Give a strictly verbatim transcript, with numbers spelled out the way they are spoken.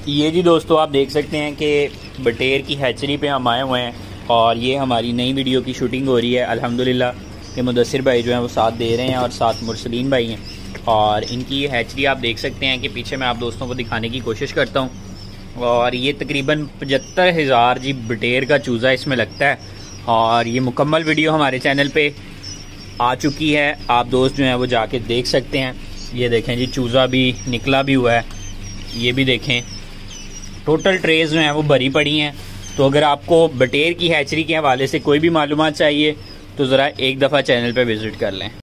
ये जी दोस्तों आप देख सकते हैं कि बटेर की हैचरी पे हम आए हुए हैं और ये हमारी नई वीडियो की शूटिंग हो रही है। अल्हम्दुलिल्लाह कि मुदस्सिर भाई जो हैं वो साथ दे रहे हैं और साथ मुरसलीन भाई हैं और इनकी ये हैचरी आप देख सकते हैं कि पीछे मैं आप दोस्तों को दिखाने की कोशिश करता हूँ। और ये तकरीबन पचहत्तर हज़ार जी बटेर का चूज़ा इसमें लगता है और ये मुकम्मल वीडियो हमारे चैनल पे आ चुकी है। आप दोस्त जो हैं वो जाके देख सकते हैं। ये देखें जी चूज़ा भी निकला भी हुआ है, ये भी देखें। टोटल ट्रेज जो हैं वो भरी पड़ी हैं। तो अगर आपको बटेर की हैचरी के हवाले से कोई भी मालूमात चाहिए तो ज़रा एक दफ़ा चैनल पे विज़िट कर लें।